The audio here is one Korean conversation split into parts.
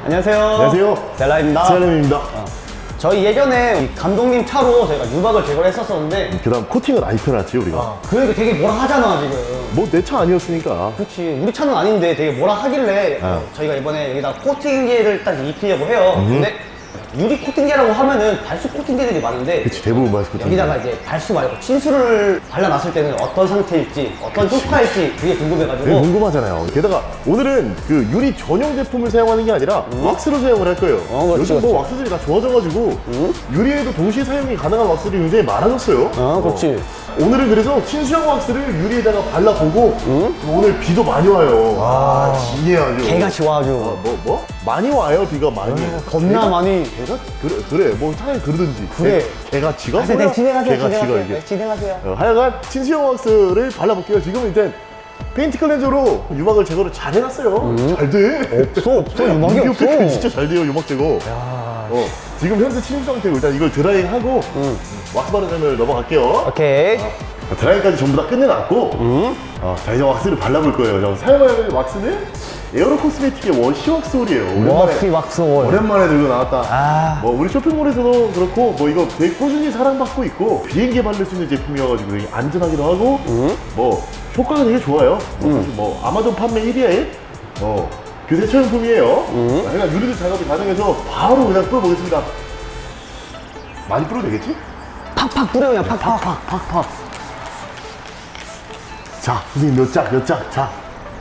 안녕하세요. 안녕하세요. 셀라입니다. 셀라입니다. 저희 예전에 감독님 차로 저희가 유박을 제거를 했었었는데 그 다음 코팅을 안 입혀놨지 우리가. 그러니까 되게 뭐라 하잖아 지금. 뭐 내 차 아니었으니까. 그렇지, 우리 차는 아닌데 되게 뭐라 하길래 저희가 이번에 여기다 코팅제를 딱 입히려고 해요. 근데 유리 코팅제라고 하면은 발수 코팅제들이 많은데, 그치, 대부분 발수 코팅제. 여기다가 이제 발수 말고 친수를 발라놨을 때는 어떤 상태일지, 어떤 효과일지 그게 궁금해가지고. 되게 궁금하잖아요. 게다가 오늘은 그 유리 전용 제품을 사용하는 게 아니라 왁스로 사용을 할 거예요. 그렇지, 요즘 뭐 왁스들이 다 좋아져가지고 유리에도 동시에 사용이 가능한 왁스들이 굉장히 많아졌어요. 그렇지. 오늘은 그래서 친수형 왁스를 유리에다가 발라보고 오늘 비도 많이 와요. 진해 아주. 개같이 와 아주. 뭐? 많이 와요, 비가 많이. 겁나 많이. 개가? 그래. 뭐 차라리 그러든지. 그래. 개가치가? 네, 진행하세요. 개가치가 진행하세요. 이게. 네, 진행하세요. 하여간 친수형 왁스를 발라볼게요. 지금 일단 페인트 클렌저로 유막을 제거를 잘 해놨어요. 잘 돼. 없어. 유막이 없어. 진짜 잘 돼요, 유막 제거. 지금 현재 침수 상태고 일단 이걸 드라이하고 왁스 바르장을 넘어갈게요. 오케이. 드라이까지 전부 다 끝내놨고 자, 이제 왁스를 발라볼 거예요. 사용할 왁스는 에어로 코스메틱의 워시 왁스올이에요. 오랜만에 들고 나왔다. 뭐 우리 쇼핑몰에서도 그렇고 뭐 이거 되게 꾸준히 사랑받고 있고 비행기에 바를 수 있는 제품이어가지고 되게 안전하기도 하고 뭐 효과가 되게 좋아요. 뭐 아마존 판매 1위에 그 대처용품이에요. 그러니까 유리도 작업이 가능해서 바로 그냥 뿌려보겠습니다. 많이 뿌려도 되겠지? 팍팍 뿌려, 그냥 팍팍. 자, 선생님 몇 짝. 자.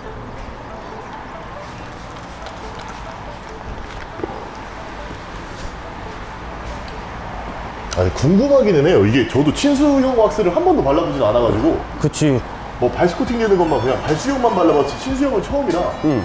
아니, 궁금하기는 해요. 이게 저도 친수형 왁스를 한 번도 발라보진 않아가지고. 그치. 뭐 발수 코팅 되는 것만 그냥 발수형만 발라봤지 친수형은 처음이라.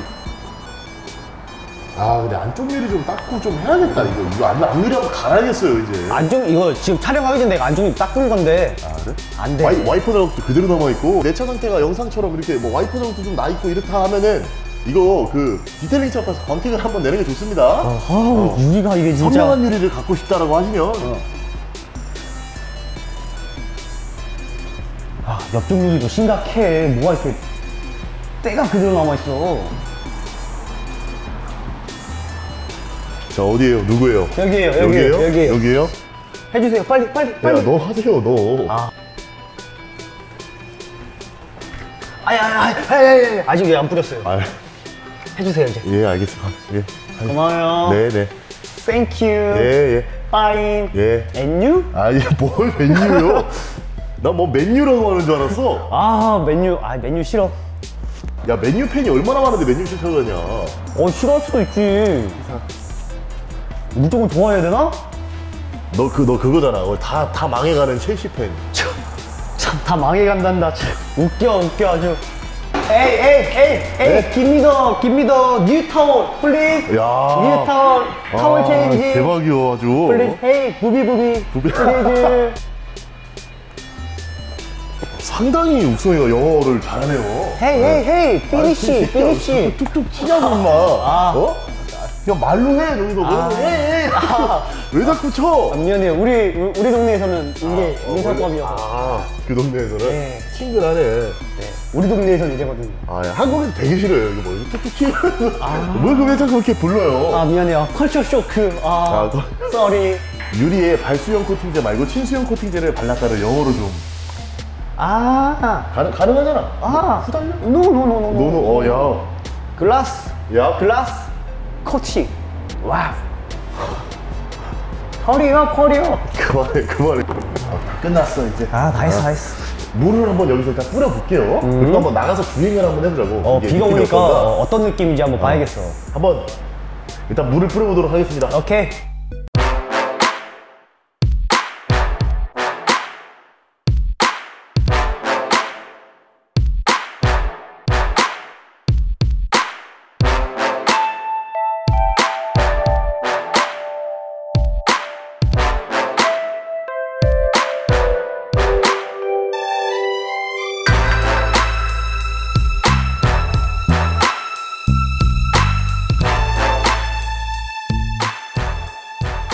근데 안쪽 유리 좀 닦고 좀 해야겠다. 이거 앞유리 한번 갈아야겠어요 이제. 안쪽 이거 지금 촬영하기 전에 내가 안쪽 닦은 건데. 그래? 안 돼. 와이퍼 자국도 그대로 남아있고 내 차 상태가 영상처럼 이렇게 뭐 와이퍼 자국도 좀 나있고 이렇다 하면은 이거 그 디테일링 샵 가서 광택을 한번 내는 게 좋습니다. 유리가 이게 진짜 선명한 유리를 갖고 싶다라고 하시면 옆쪽 유리도 심각해. 뭐가 이렇게 때가 그대로 남아있어. 자, 어디에요? 누구예요? 여기에요? 해주세요. 빨리. 야, 너 하세요, 너. 아직 왜 안 뿌렸어요? 해주세요 이제. 예, 알겠습니다. 예. 고마워요. 네. Thank you. 예. Fine. 예. And you? 뭘 맨유요? 나 뭐 맨유라고 하는 줄 알았어. 메뉴 싫어. 야, 맨유 팬이 얼마나 많은데 맨유 싫다고 하냐. 싫어할 수도 있지. 무조건 좋아해야 되나? 너 그거잖아. 다 망해가는 첼시 팬. 참 다 망해간단다. 웃겨 아주. 에이, give me the new towel, please. 야. new towel change. 대박이요, 아주. Please, hey, 부비. please. 상당히 욱성이가 영어를 잘하네요. Hey, finish. 툭툭 치자고, 임마. 야, 말로 해, 너희도. 왜 자꾸 쳐? 미안해요. 우리 동네에서는 이게 인사법이어서. 그 동네에서는? 네. 친근하네. 우리 동네에서는 이래거든요. 한국에서 되게 싫어요. 이거 뭐, 툭툭 치면. 왜 자꾸 그렇게 불러요? 미안해요. 컬처 쇼크. sorry. 유리에 발수형 코팅제 말고 친수형 코팅제를 발랐다를 영어로 좀. 가능하잖아. 후달려? No. 야. 글라스. 글라스 코팅. 와우. 커리어. 그만해. 끝났어, 이제. 다 했어. 물을 한번 여기서 일단 뿌려볼게요. 그리고 한번 나가서 주행을 한번 해보자고. 비가 오니까 어떤 느낌인지 한번 봐야겠어. 한번 일단 물을 뿌려보도록 하겠습니다. 오케이.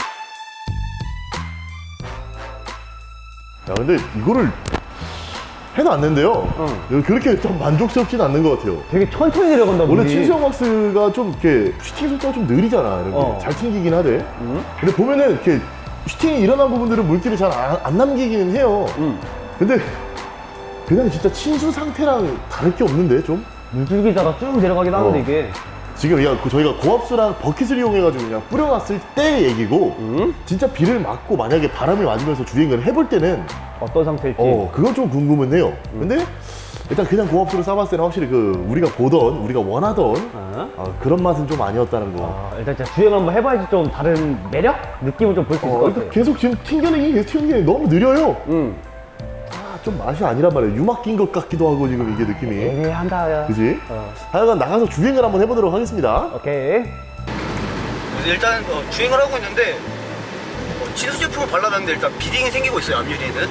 야, 근데 이거를 해도 안 된대요. 그렇게 좀 만족스럽진 않는 것 같아요. 되게 천천히 내려간다. 원래 물이. 친수형 왁스가 좀 이렇게 슈팅 속도가 좀 느리잖아. 이렇게 잘 튕기긴 하대. 근데 보면은 이렇게 슈팅이 일어난 부분들은 물기를 잘 안 남기기는 해요. 근데 그냥 진짜 친수 상태랑 다를 게 없는데 좀? 물줄기다가 쭉 내려가긴 하는데 이게. 지금 그냥 저희가 고압수랑 버킷을 이용해가지고 그냥 뿌려놨을 때 얘기고 진짜 비를 맞고 만약에 바람이 맞으면서 주행을 해볼 때는 어떤 상태일지. 그건 좀 궁금은 해요. 근데 일단 그냥 고압수로 쏴봤을 때는 확실히 그 우리가 보던 우리가 원하던 그런 맛은 좀 아니었다는 거. 일단 진짜 주행 한번 해봐야지 좀 다른 매력? 느낌을 좀 볼 수 있을 것 같아요. 계속 지금 튕겨내기 너무 느려요. 좀 맛이 아니란 말이에요. 유막 낀 것 같기도 하고 지금 이게 느낌이. 애매한다 야. 그지? 하여간 나가서 주행을 한번 해보도록 하겠습니다. 오케이. 일단 주행을 하고 있는데 친수 제품을 발라놨는데 일단 비딩이 생기고 있어요. 앞유리에는.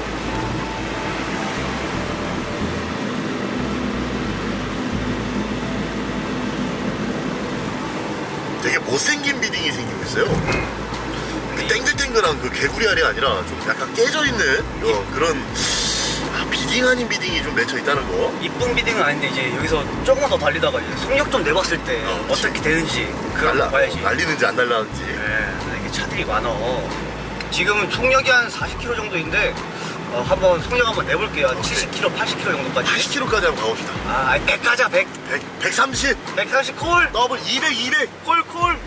되게 못생긴 비딩이 생기고 있어요. 그 땡글땡글한 그 개구리 알이 아니라 좀 약간 깨져있는 그런 비딩 아닌 비딩이 좀 맺혀 있다는 거. 이쁜 비딩은 아닌데 이제 여기서 조금만 더 달리다가 이제 속력 좀 내봤을 때 어떻게 되는지 그걸 봐야지. 날리는지 안 날라는지. 네, 이게 차들이 많아. 지금은 속력이 한 40km 정도인데 한번 속력 한번 내볼게요. 한 70km, 80km 정도까지. 80km까지 한번 가봅시다. 100 가자, 100. 130. 140 콜. 더블 200. 콜.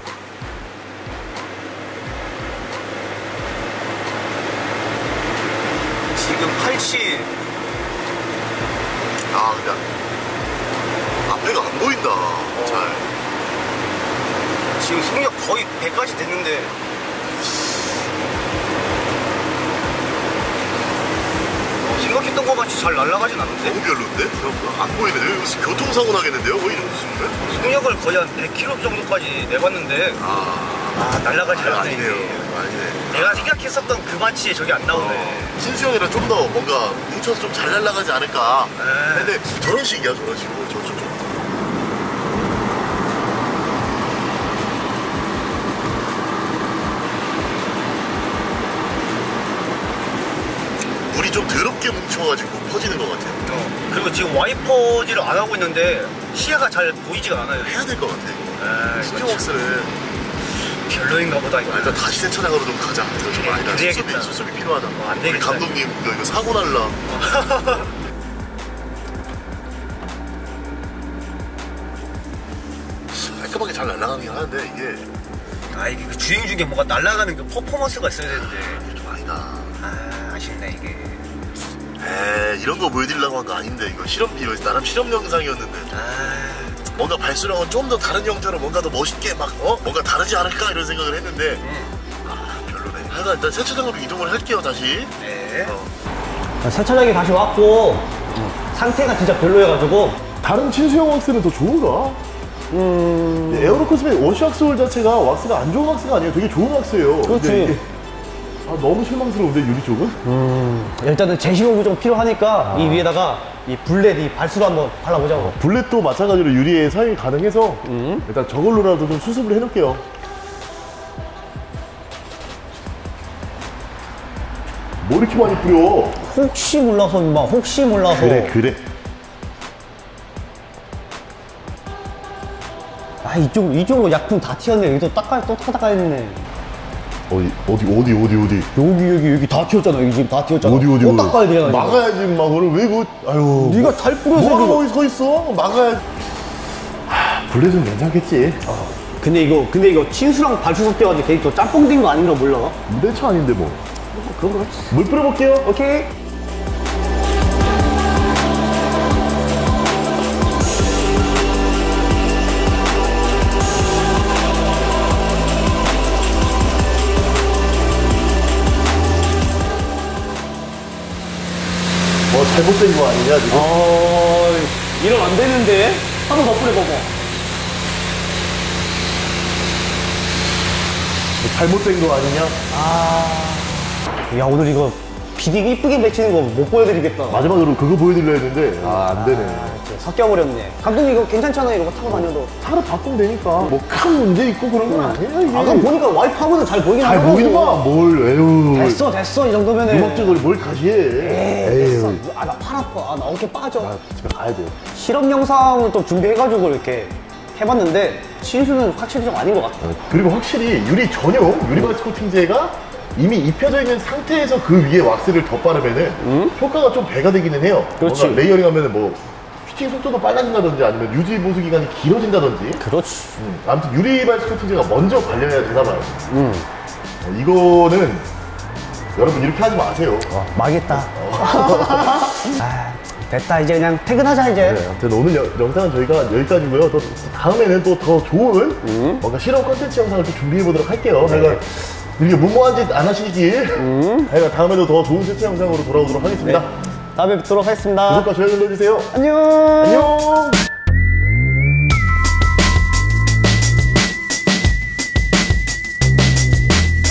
지금 80. 근데 앞에가 안 보인다. 잘. 지금 속력 거의 100까지 됐는데 생각했던 것 같이 잘 날아가진 않는데? 너무 별론데? 안 보이네. 여기 교통사고 나겠는데요? 뭐 이런 식으로? 속력을 거의 한 100km 정도까지 내봤는데 날아가지 않네. 아니네요. 내가 생각했었던 그 마치에 저게 안 나오네. 신수 형이랑 좀 더 뭔가 뭉쳐서 좀 잘 날아가지 않을까. 근데 저런 식이야, 저런 식으로. 저. 물이 좀 더럽게 뭉쳐가지고 퍼지는 것 같아요. 그리고 지금 와이퍼질을 안 하고 있는데 시야가 잘 보이지가 않아요. 해야 될 것 같아. 신경웍스는 별로인가 보다 이거. 일단 다시 세차장으로 좀 가자. 이거 좀 아니다. 그래야겠다. 수습이 필요하다. 안 되겠다. 우리 감독님 이거 사고 날라. 깔끔하게 잘 날아가긴 하는데 이게 이게 그 주행 중에 뭔가 날아가는 그 퍼포먼스가 있어야 되는데 좀 아니다. 아쉽네 이게. 이런 거 보여드리려고 한 거 아닌데 이거 나름 실험 영상이었는데 뭔가 발수랑은 좀 더 다른 형태로 뭔가 더 멋있게 막 뭔가 다르지 않을까 이런 생각을 했는데 별로네. 하여간 일단 세차장으로 이동을 할게요 다시. 네. 세차장에 다시 왔고 상태가 진짜 별로여가지고 다른 친수형 왁스는 더 좋은가? 에어로 코스메틱 워시왁스홀 자체가 왁스가 안 좋은 왁스가 아니에요. 되게 좋은 왁스예요. 그렇지. 근데 이게 너무 실망스러운데 유리 쪽은? 일단은 재심호흡이 좀 필요하니까 이 위에다가 이 블렛 이 발수로 한번 발라보자고. 블렛도 마찬가지로 유리에 사용이 가능해서 일단 저걸로라도 좀 수습을 해놓을게요. 뭐 이렇게 많이 뿌려? 혹시 몰라서 임마, 혹시 몰라서. 그래. 이쪽으로 약품 다 튀었네. 여기도 또 닦아야 했네. 어디? 여기 다 튀었잖아. 여기 지금 다 튀었잖아. 어디? 또 닦아야 되잖아. 막아야지, 막. 그걸 왜 아유. 네가 잘 뿌려서. 뭐하러 거기 서 있어? 막아야지. 블렛은 괜찮겠지. 근데 이거 친수랑 발수 섞여가지고 되게 또 짬뽕 된 거 아닌가 몰라. 내 차 아닌데 뭐. 그런 거. 물 뿌려볼게요. 오케이. 잘못된 거 아니냐, 지금? 이러면 안 되는데? 한 번 더 뿌려봐봐. 잘못된 거 아니냐? 야, 오늘 이거 비딩 이쁘게 맺히는 거 못 보여드리겠다. 마지막으로 그거 보여드려야 했는데 안 되네. 섞여버렸네. 감독님 이거 괜찮잖아요. 이거 타고 다녀도. 차를 바꾸면 되니까 뭐 큰 문제 있고 그런 건 아니에요 이게. 아까 보니까 와이프하고는 잘 보이긴 잘 하더라고. 보이는 거야 뭘. 에휴. 됐어 이 정도면은. 음악적으로 뭘 다시 해. 됐어. 아 나 팔 아파. 아 나 어깨 빠져. 아, 집에 가야 돼. 실험 영상을 또 준비해가지고 이렇게 해봤는데 신수는 확실히 좀 아닌 것 같아. 그리고 확실히 유리 전용 유리바이스 코팅제가 이미 입혀져 있는 상태에서 그 위에 왁스를 더 바르면은 효과가 좀 배가 되기는 해요. 그렇지. 뭔가 레이어링 하면은 뭐 휘팅 속도도 빨라진다든지 아니면 유지 보수 기간이 길어진다든지. 그렇지. 아무튼 유리바이스 코팅제가 먼저 발려야 되나 봐요. 이거는 여러분 이렇게 하지 마세요. 망했다. 아, 됐다. 이제 그냥 퇴근하자 이제. 네, 아무튼 오늘 영상은 저희가 여기까지고요. 또 다음에는 또 더 좋은 뭔가 실험 컨텐츠 영상을 또 준비해 보도록 할게요. 하여간 이렇게 무모한 짓 안 하시길. 하여간 다음에도 더 좋은 세트 영상으로 돌아오도록 하겠습니다. 다음에 뵙도록 하겠습니다. 구독과 좋아요 눌러주세요. 안녕. 안녕.